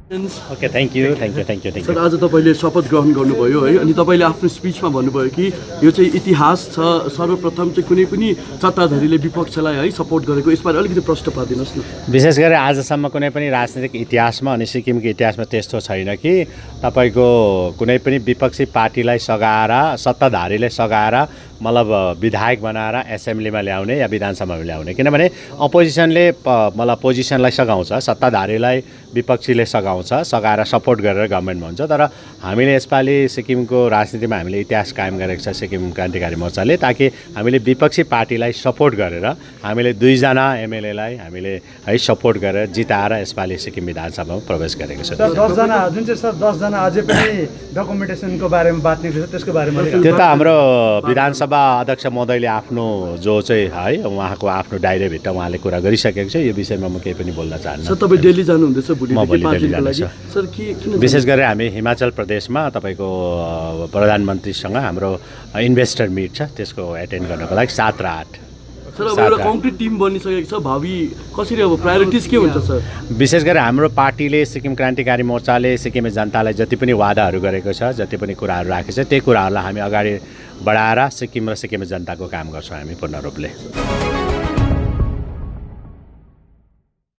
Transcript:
Okay thank you sir आज तपाईँले शपथ ग्रहण गर्नुभयो है अनि तपाईँले आफ्नो स्पिचमा भन्नुभयो कि यो चाहिँ इतिहास छ सर्वप्रथम चाहिँ कुनै पनि सत्ताधारीले विपक्षलाई है सपोर्ट गरेको यसबारे अलिकति प्रश्न पारिदिनुहोस् न। विशेष गरी आजसम्म कुनै पनि राजनीतिक इतिहासमा अनि सिक्किमको इतिहासमा त्यस्तो छैन कि तपाईँको कुनै पनि विपक्षी पार्टीलाई सघाएर सत्ताधारीले सघाएर मतलब विधायक बनाएर एसेम्ब्लीमा ल्याउने या विधानसभामा ल्याउने किनभने अपोजिसनले मतलब पोजिसनलाई सघाउँछ सत्ताधारीलाई विपक्षीले सघाएर सपोर्ट गरेर गभर्मेन्टमा हुन्छ तर हामीले यसपालि सिक्किमको राजनीतिमा हामीले इतिहास कायम गरेको छ सिक्किम क्रान्तिकारी मोर्चाले ताकि हामीले विपक्षी पार्टीलाई सपोर्ट गरेर हामीले 2 जना एमएलएलाई हामीले है सपोर्ट गरेर जिताएर यसपालि सिक्किम विधानसभामा प्रवेश गरेको छ। 10 जना जुन चाहिँ सर 10 जना अझै पनि डकुमेन्टेसनको बारेमा बात निक्लेछ त्यसको बारेमा त्यो त हाम्रो विधानसभा अध्यक्ष महोदयले आफ्नो जो चाहिँ है उहाँको आफ्नो डायरीभित्र उहाँले कुरा गरिसकेको छ यो विषयमा म केही पनि बोल्न चाहन्छु। सर तपाईँ दिल्ली जानुहुँदैछ म भोलि दिल्ली जान्छु। सर के विशेष गरी हामी हिमाचल प्रदेशमा तपाईँको प्रधानमन्त्रीसँग हाम्रो इन्भेस्टर मिट छ त्यसको एटेन्ड गर्नको लागि 7 र 8। सर अब एउटा कङ्क्रिट टिम बनिसकेको छ भावी कसरी अब प्रायोरिटिज के हुन्छ सर? विशेष गरी हाम्रो पार्टीले सिक्किम क्रान्तिकारी मोर्चाले सिक्किमे जनतालाई जति पनि वादाहरू गरेको छ जति पनि कुराहरू राखेको छ त्यही कुराहरूलाई हामी अगाडि बढाएर सिक्किम र सिक्किमे जनताको काम गर्छौँ हामी पूर्ण रूपले।